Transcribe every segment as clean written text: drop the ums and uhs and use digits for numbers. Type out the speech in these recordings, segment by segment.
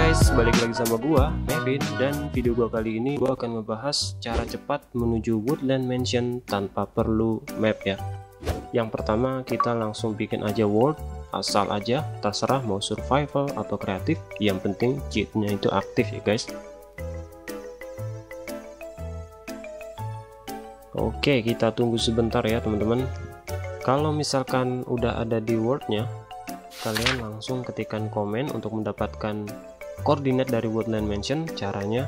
guys, balik lagi sama gua, Mevin, dan video gua kali ini gua akan ngebahas cara cepat menuju Woodland Mansion tanpa perlu map ya. Yang pertama, kita langsung bikin aja world, asal aja, terserah mau survival atau kreatif, yang penting cheatnya itu aktif ya guys. Oke, kita tunggu sebentar ya teman-teman. Kalau misalkan udah ada di worldnya, kalian langsung ketikkan komen untuk mendapatkan koordinat dari Woodland Mansion. Caranya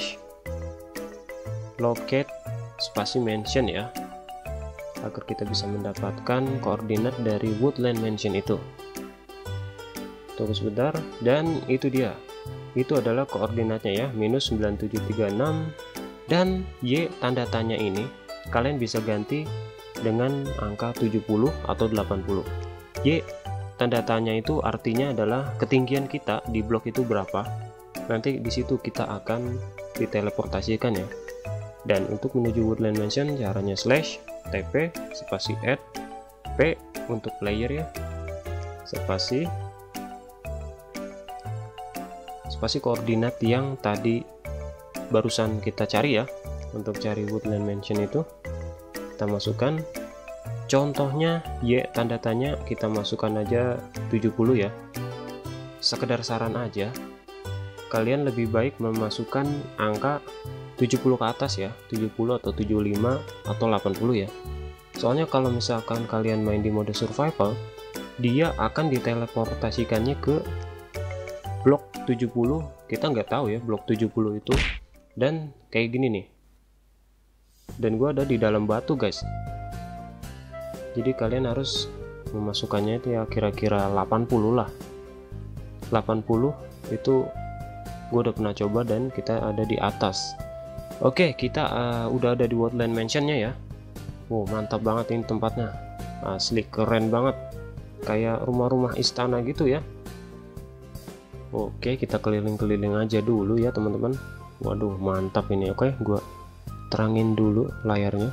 /locate spasi mansion ya, agar kita bisa mendapatkan koordinat dari Woodland Mansion itu. Tunggu sebentar, dan itu dia, itu adalah koordinatnya ya, -9736. dan Y tanda tanya ini kalian bisa ganti dengan angka 70 atau 80. Y tanda tanya itu artinya adalah ketinggian kita di blok itu berapa. Nanti di situ kita akan diteleportasikan ya. Dan untuk menuju Woodland Mansion caranya /TP spasi add P untuk player ya, spasi koordinat yang tadi barusan kita cari ya. Untuk cari Woodland Mansion itu kita masukkan. Contohnya Y tanda tanya kita masukkan aja 70 ya. Sekedar saran aja, kalian lebih baik memasukkan angka 70 ke atas ya, 70 atau 75 atau 80 ya. Soalnya kalau misalkan kalian main di mode survival, dia akan diteleportasikannya ke blok 70. Kita nggak tahu ya blok 70 itu, dan kayak gini nih. Dan gua ada di dalam batu guys. Jadi kalian harus memasukkannya itu ya kira-kira 80 lah. 80 itu gue udah pernah coba dan kita ada di atas. Oke, kita udah ada di Woodland Mansionnya ya. Wow, mantap banget ini tempatnya, asli keren banget, kayak rumah-rumah istana gitu ya. Oke, kita keliling-keliling aja dulu ya teman-teman. Waduh, mantap ini. Oke, gue terangin dulu layarnya.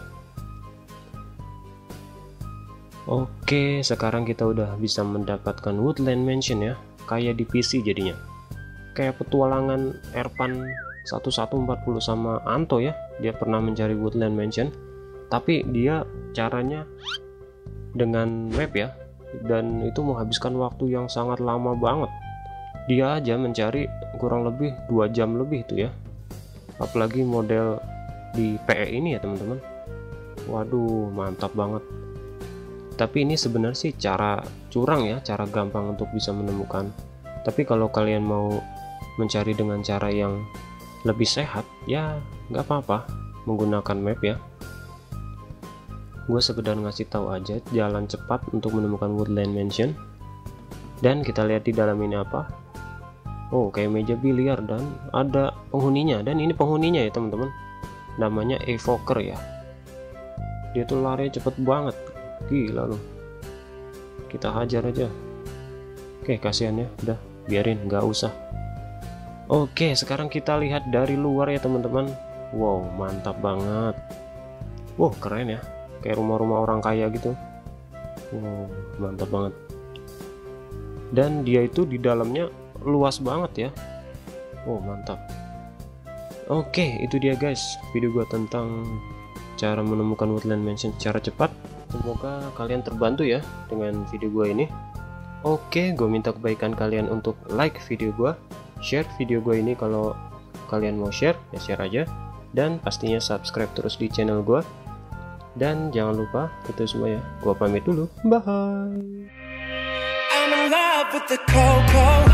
Oke, sekarang kita udah bisa mendapatkan Woodland Mansion ya, kayak di PC jadinya. Kayak petualangan Erpan 1140 sama Anto ya, dia pernah mencari Woodland Mansion, tapi dia caranya dengan map ya, dan itu menghabiskan waktu yang sangat lama banget. Dia aja mencari kurang lebih 2 jam lebih itu ya, apalagi model di PE ini ya teman-teman. Waduh, mantap banget. Tapi ini sebenarnya sih cara curang ya, cara gampang untuk bisa menemukan. Tapi kalau kalian mau mencari dengan cara yang lebih sehat, ya nggak apa-apa menggunakan map ya. Gue sekedar ngasih tahu aja jalan cepat untuk menemukan Woodland Mansion. Dan kita lihat di dalam ini apa. Oh, kayak meja biliar dan ada penghuninya. Dan ini penghuninya ya teman-teman. Namanya Evoker ya. Dia tuh lari cepet banget. Gila loh, kita hajar aja. Oke, kasihan ya, udah biarin, nggak usah. Oke, sekarang kita lihat dari luar ya teman-teman. Wow, mantap banget. Wow, keren ya, kayak rumah-rumah orang kaya gitu. Wow, mantap banget. Dan dia itu di dalamnya luas banget ya. Wow, mantap. Oke, itu dia guys video gua tentang cara menemukan Woodland Mansion secara cepat. Semoga kalian terbantu ya dengan video gue ini. Oke, gue minta kebaikan kalian untuk like video gue, share video gue ini kalau kalian mau share, ya share aja. Dan pastinya subscribe terus di channel gue. Dan jangan lupa itu semua ya. Gue pamit dulu, bye. I'm in love with the cocoa.